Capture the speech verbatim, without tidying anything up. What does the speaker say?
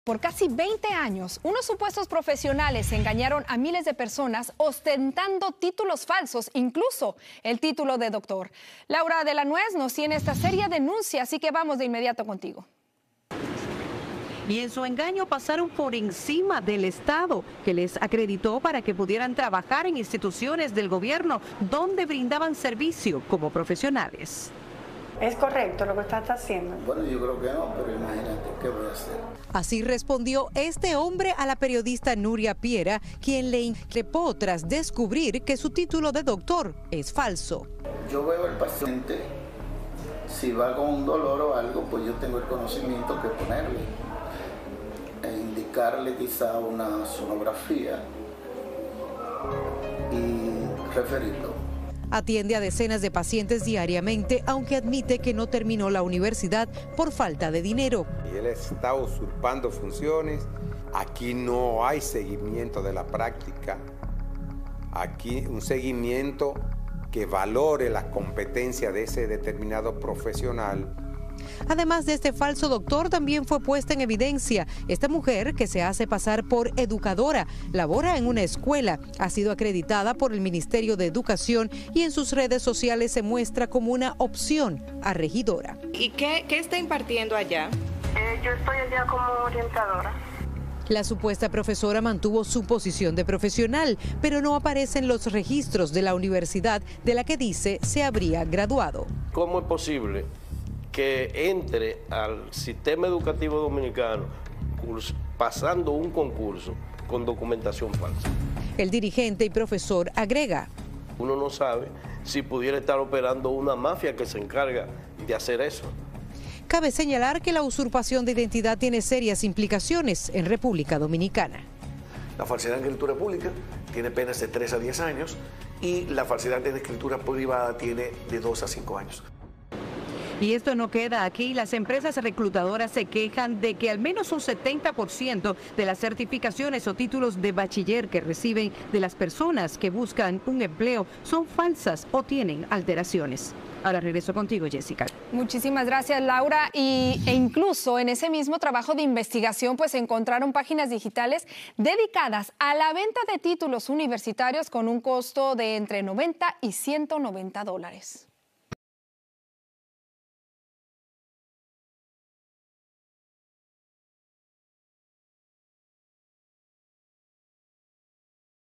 Por casi veinte años, unos supuestos profesionales engañaron a miles de personas ostentando títulos falsos, incluso el título de doctor. Laura de la Nuez nos tiene esta seria denuncia, así que vamos de inmediato contigo. Y en su engaño pasaron por encima del Estado, que les acreditó para que pudieran trabajar en instituciones del gobierno donde brindaban servicio como profesionales. ¿Es correcto lo que usted está haciendo? Bueno, yo creo que no, pero imagínate, ¿qué voy a hacer? Así respondió este hombre a la periodista Nuria Piera, quien le increpó tras descubrir que su título de doctor es falso. Yo veo al paciente, si va con un dolor o algo, pues yo tengo el conocimiento que ponerle. E indicarle quizá una sonografía y referirlo. Atiende a decenas de pacientes diariamente, aunque admite que no terminó la universidad por falta de dinero. Y él está usurpando funciones. Aquí no hay seguimiento de la práctica. Aquí un seguimiento que valore la competencia de ese determinado profesional. Además de este falso doctor, también fue puesta en evidencia esta mujer que se hace pasar por educadora, labora en una escuela, ha sido acreditada por el Ministerio de Educación y en sus redes sociales se muestra como una opción a regidora. ¿Y qué, qué está impartiendo allá? Eh, yo estoy allá como orientadora. La supuesta profesora mantuvo su posición de profesional, pero no aparece en los registros de la universidad de la que dice se habría graduado. ¿Cómo es posible que entre al sistema educativo dominicano pasando un concurso con documentación falsa? El dirigente y profesor agrega: uno no sabe si pudiera estar operando una mafia que se encarga de hacer eso. Cabe señalar que la usurpación de identidad tiene serias implicaciones en República Dominicana. La falsedad en escritura pública tiene penas de tres a diez años y la falsedad en escritura privada tiene de dos a cinco años. Y esto no queda aquí. Las empresas reclutadoras se quejan de que al menos un setenta por ciento de las certificaciones o títulos de bachiller que reciben de las personas que buscan un empleo son falsas o tienen alteraciones. Ahora regreso contigo, Jessica. Muchísimas gracias, Laura. Y, e incluso en ese mismo trabajo de investigación, pues encontraron páginas digitales dedicadas a la venta de títulos universitarios con un costo de entre noventa y ciento noventa dólares.